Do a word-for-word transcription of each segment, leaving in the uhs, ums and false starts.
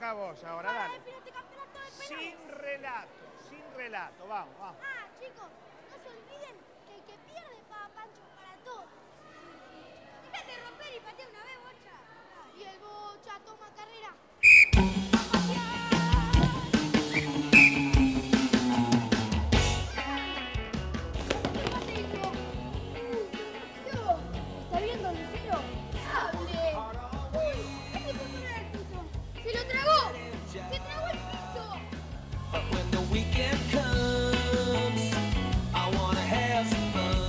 toca a vos ahora, dale. Para definir este campeonato de penales. Sin relato, sin relato, vamos, vamos. Ah, chicos, no se olviden que el que pierde paga pancho para todos. Déjate romper y patea una vez, Bocha. Y el Bocha toma carrera. ¿Está viendo, Lucero? ¡Hable! ¡Uy! ¿Qué te poner al piso? ¡Se lo tragó! ¡Se tragó el piso! But when the weekend comes, I wanna have some fun.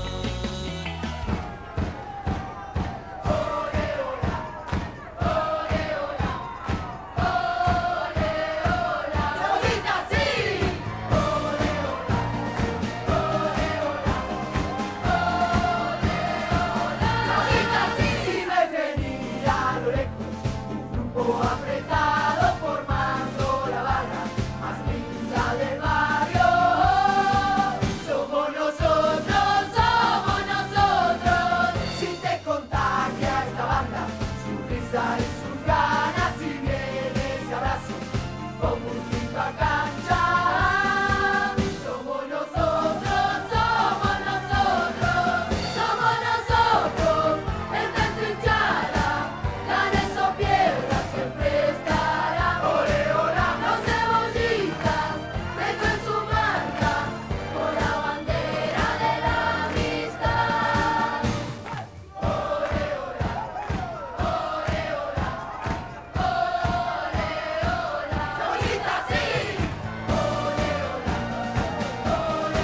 Ole, ola, ole, ola, ole, ola. ¡Cebollita, sí! Ole, ola, ole, ola, ole, ola. ¡Cebollita, sí! Si ves venir a lo lejos un grupo apretado formando la barra más linda del barrio, somos nosotros, somos nosotros. Si te contagia esta banda, su risa y sus ganas, y viene ese abrazo como un grito a cancha. Somos nosotros, somos nosotros, somos nosotros. Esta es tu hinchada, ganes o pierdas, siempre estará. Ole, ola, los cebollitas, dejo en su marca con la bandera de la amistad. Ole, ola, ole, ola, ole, ola. Cebollita, sí. Ole, ola, ole,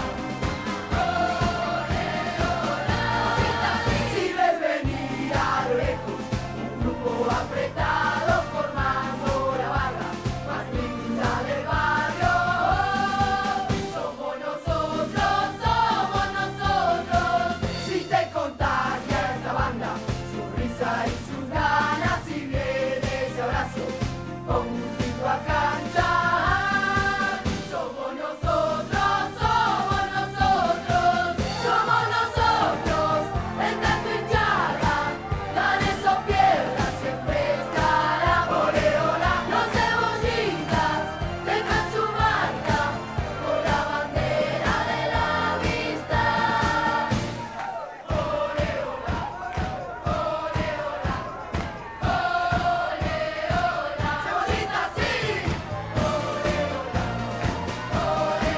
ola, ole, ola. Si ves venir a lo lejos un grupo apretado formando la barra más linda del barrio, somos nosotros, somos nosotros. Si te contagia esta banda, su risa y sus ganas, y viene ese abrazo con un grito a canchar. Somos nosotros, somos nosotros, somos nosotros. Esta es tu hinchada, ganes o pierdas, siempre estará. Ole, ola, los cebollitas dejan su marca con la bandera de la amistad. Ole, ola, ole, ola, ole, ola. Cebollita, sí. Ole, ola, ole,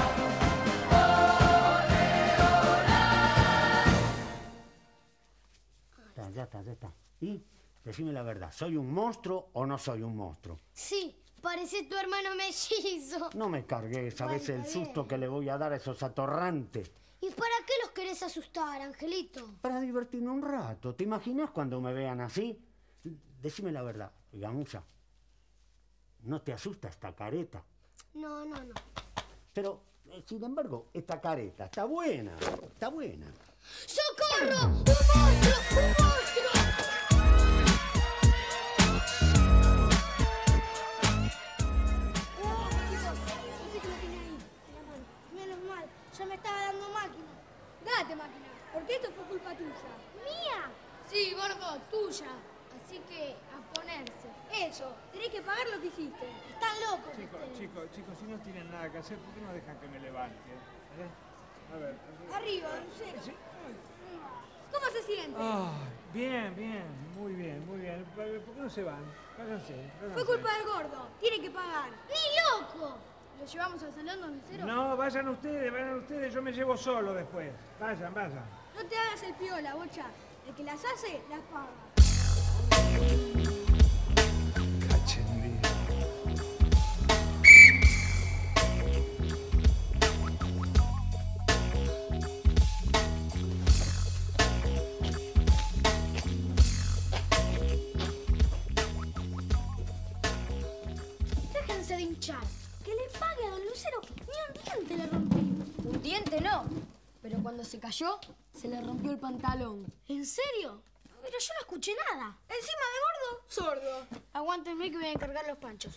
Ya, ya está, ya está. Y decime la verdad, ¿soy un monstruo o no soy un monstruo? Sí, parece tu hermano mellizo. No me cargues, ¿sabes Bueno, el está susto bien. que le voy a dar a esos atorrantes? ¿Y para qué los querés asustar, Angelito? Para divertirme un rato. ¿Te imaginas cuando me vean así? Decime la verdad, Gamusa. ¿No te asusta esta careta? No, no, no. Pero, eh, sin embargo, esta careta está buena, está buena. ¡Socorro! ¡Un monstruo! ¡Un monstruo! Oh, chicos, ¿viste que lo tiene ahí? En la mano. Menos mal, ya me estaba dando máquina. Date, máquina, porque esto fue culpa tuya. ¡Mía! Sí, gordo, tuya. Así que a ponerse. Eso, tenés que pagar lo que hiciste. Están locos Chicos, ustedes. chicos, chicos, si no tienen nada que hacer, ¿por qué no dejan que me levante? ¿Eh? A ver. Arriba, Lucero. Sí. ¿Cómo se siente? Ah, bien, bien, muy bien, muy bien. ¿Por qué no se van? Váyanse, váyanse. Fue culpa del gordo. Tiene que pagar. ¡Ni loco! ¿Lo llevamos al salón, don Lucero? No, vayan ustedes, vayan ustedes, yo me llevo solo después. Vayan, vayan. No te hagas el piola, Bocha. El que las hace, las paga. Cachendí. Déjense de hinchar. Que le pague a don Lucero. Ni un diente le rompí. Un diente no. Pero cuando se cayó, se le rompió el pantalón. ¿En serio? Pero yo no escuché nada. Encima de gordo, sordo. Aguántenme que voy a encargar los panchos.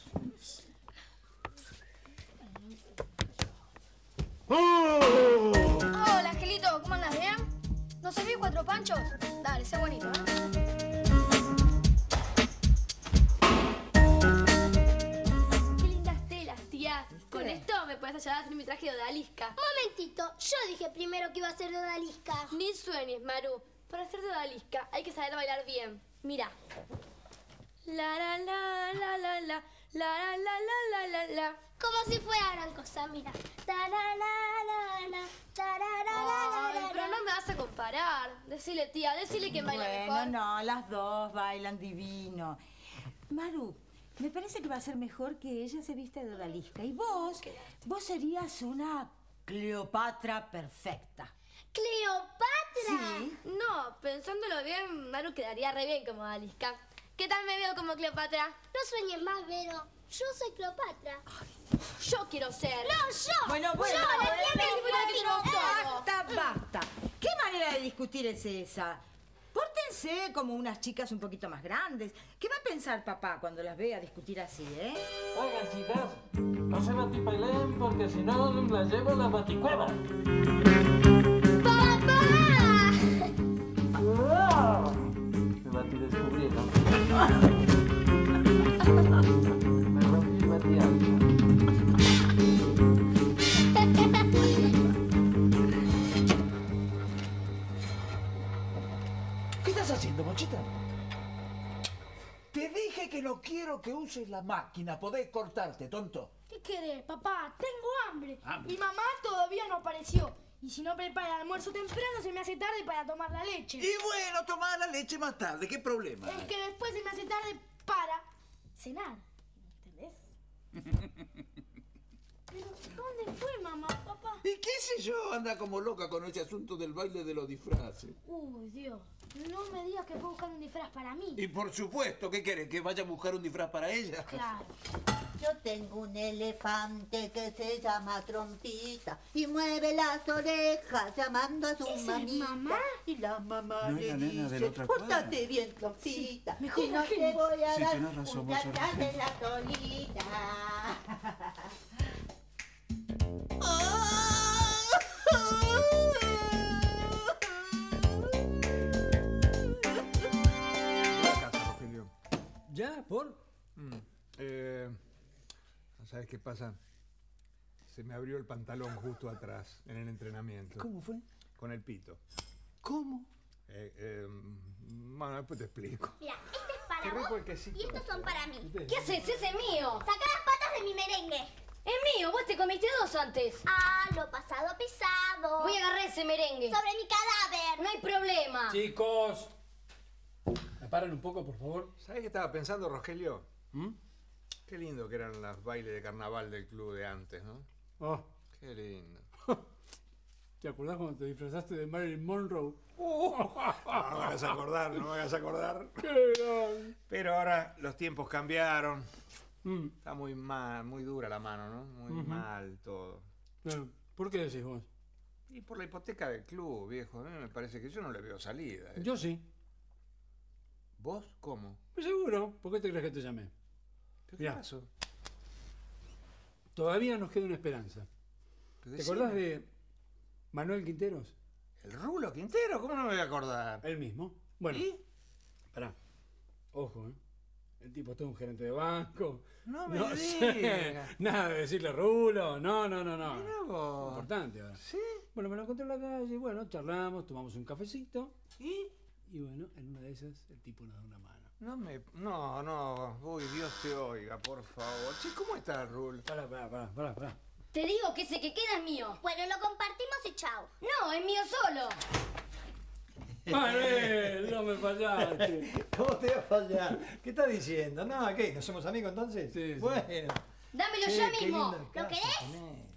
¡Oh! Hola, Angelito, ¿cómo andas? ¿Bien? ¿No servís cuatro panchos? Dale, sé bonito, ¿eh? con esta llamada mi traje de odalisca. Momentito, yo dije primero que iba a ser de odalisca. Ni sueñes, Maru. Para ser de odalisca hay que saber bailar bien. Mira. La la la la la la la la la la la la. Como si fuera gran cosa, mira. Tarararara, tarararara. Ay, pero no me vas a comparar. Decile, tía, decile que baila Bueno, mejor. no, las dos bailan divino. Maru, me parece que va a ser mejor que ella se vista de odalisca. Y vos, vos serías una Cleopatra perfecta. ¿Cleopatra? Sí. No, pensándolo bien, Maru quedaría re bien como odalisca. ¿Qué tal me veo como Cleopatra? No sueñes más, Vero. Yo soy Cleopatra. Yo quiero ser. No, yo. Bueno, bueno, Yo, la bueno, tía me bueno, dijo bueno, todo. Basta, basta. ¿Qué manera de discutir es esa? Pórtense como unas chicas un poquito más grandes. ¿Qué va a pensar papá cuando las vea discutir así, eh? Oigan, chicas, no se batipaileen porque si no las llevo a la baticueva. ¡Papá! Me batidescubrieron. Me rompí batialta. ¿Qué estás haciendo, Monchita? Te dije que no quiero que uses la máquina. Podés cortarte, tonto. ¿Qué querés, papá? Tengo hambre. Hambre. Mi mamá todavía no apareció. Y si no prepara el almuerzo temprano, se me hace tarde para tomar la leche. Y bueno, tomá la leche más tarde. ¿Qué problema? Es que después se me hace tarde para cenar. ¿Entendés? Pero, ¿dónde fue mamá, papá? ¿Y qué sé yo? Anda como loca con ese asunto del baile de los disfraces. Uy, Dios. No me digas que puedo buscar un disfraz para mí. Y por supuesto, ¿qué querés? ¿Que vaya a buscar un disfraz para ella? Claro. Yo tengo un elefante que se llama Trompita y mueve las orejas llamando a su ¿Esa es mamita. mamá? Y la mamá ¿No es le la nena de la dice, otra cuadra? pórtate bien, Trompita, mejor si no que- te voy a Sí, dar tenés razón, un vos sos- atrás de la solita. La casa, Rogelio. ¿Ya? ¿Por? Mm, eh, ¿Sabes qué pasa? Se me abrió el pantalón justo atrás, en el entrenamiento. ¿Cómo fue? Con el pito. ¿Cómo? Eh, eh, bueno, después te explico. Mira, este es para Qué rico vos el quesito. y estos son para mí. ¿Qué haces? Ese es mío. Saca las patas de mi merengue. Es mío. Vos te comiste dos antes. Ah, lo pasado pisado. Voy a agarrar ese merengue. Sobre mi cadáver. No hay problema. Chicos, ¿me paran un poco, por favor? ¿Sabes qué estaba pensando, Rogelio? ¿Mm? Qué lindo que eran los bailes de carnaval del club de antes, ¿no? Oh, Qué lindo. ¿te acordás cuando te disfrazaste de Marilyn Monroe? No me hagas acordar, no me hagas acordar. ¡Qué gran! Pero ahora los tiempos cambiaron. Mm, Está muy mal, muy dura la mano, ¿no? Muy Ujú. mal todo. claro. ¿Por qué decís vos? Y por la hipoteca del club, viejo. A mí me parece que yo no le veo salida. ¿eh? Yo sí. ¿Vos cómo? Pues seguro. ¿Por qué te crees que te llamé? ¿Qué Mirá. pasó? Todavía nos queda una esperanza. ¿Te acordás de Manuel Quinteros? ¿El Rulo Quintero? ¿Cómo no me voy a acordar? Él mismo. Bueno, ¿Y? pará. Ojo, ¿eh? El tipo es todo un gerente de banco. No me sé, digas. nada de decirle rulo. No, no, no, no. Mirá vos. Importante ahora. ¿Sí? Bueno, me lo encontré en la calle, bueno, charlamos, tomamos un cafecito. ¿Y? Y bueno, en una de esas el tipo nos da una mano. No me... No, no. Uy, Dios te oiga, por favor. Che, ¿cómo está el Rulo? Pará, pará, pará, pará, pará. Te digo que ese que queda es mío. Bueno, lo compartimos y chao. No, es mío solo. Manuel, no me fallaste. ¿Cómo te va a fallar? ¿Qué estás diciendo? No, ¿qué? ¿No somos amigos entonces? Sí, sí. Bueno. Dámelo Che, ya qué mismo. linda ¿Lo casa querés? tenés.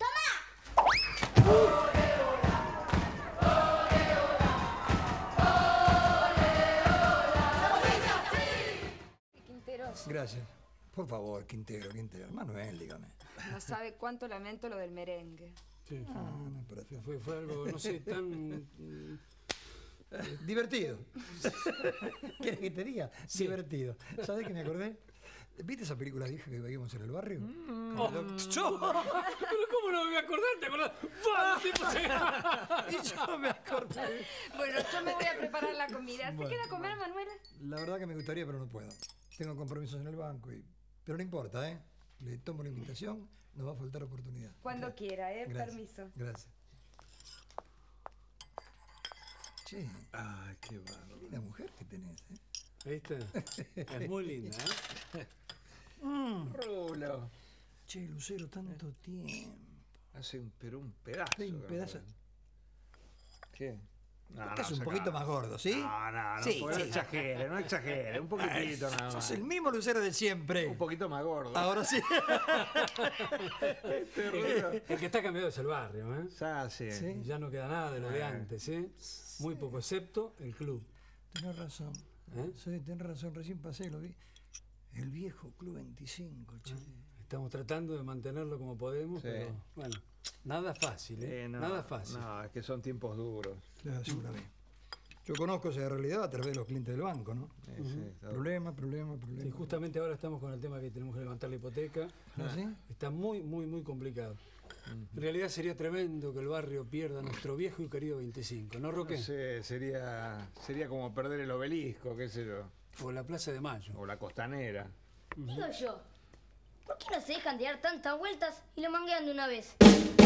Quinteros, Gracias. Por favor, Quintero, Quintero. Manuel, dígame. no sabe cuánto lamento lo del merengue. Sí, sí. Ah, no, pero Fue, fue algo, no sé, tan... mm, divertido. ¿Quieres que te diga? Divertido. ¿Sabes qué me acordé? ¿Viste esa película vieja que veíamos en el barrio? Con el doc- ¡Yo! ¿Pero cómo no me voy a acordar? ¿Te acordás? ¡Fua! Tipo, se- Y yo me acordé. Bueno, yo me voy a preparar la comida. ¿Se Bueno, queda a comer, Manuela? La verdad que me gustaría, pero no puedo. Tengo compromisos en el banco y... Pero no importa, ¿eh? le tomo la invitación, no va a faltar oportunidad. Cuando quiera, ¿eh? Gracias. Permiso. Gracias. Che. Ay, qué bárbaro. Qué linda mujer que tenés, ¿eh? ¿Viste? Es muy linda, ¿eh? Mm. Rulo. Che, Lucero, tanto tiempo. Hace un, pero un pedazo. Sí, un pedazo. ¿Qué? No, Estás no, un poquito más gordo, ¿sí? No, no, no, Sí, no sí. exagere, no exagere, un poquitito Ay, nada más. Sos el mismo Lucero de siempre. Un poquito más gordo. Ahora sí. Este Rulo. El que está cambiado es el barrio, ¿eh? Ya, sí. Sí. Ya no queda nada de lo de Eh. antes, ¿eh? Muy poco, excepto el club. Tenés razón. ¿Eh? Sí, tenés razón, recién pasé y lo vi. El viejo Club veinticinco, che. Estamos tratando de mantenerlo como podemos, Sí. pero bueno, nada fácil, ¿eh? Eh, no, Nada fácil. No, es que son tiempos duros. Ya, seguramente. Yo conozco esa realidad a través de los clientes del banco, ¿no? Sí, sí, está- Problema, problema, problema. Y justamente ahora estamos con el tema que tenemos que levantar la hipoteca. ¿Ah, sí? Está muy, muy, muy complicado. En realidad sería tremendo que el barrio pierda nuestro viejo y querido veinticinco, ¿no, Roque? No sé, sería, sería como perder el obelisco, qué sé yo. O la Plaza de Mayo. O la costanera. Digo yo, ¿por qué no se dejan de dar tantas vueltas y lo manguean de una vez?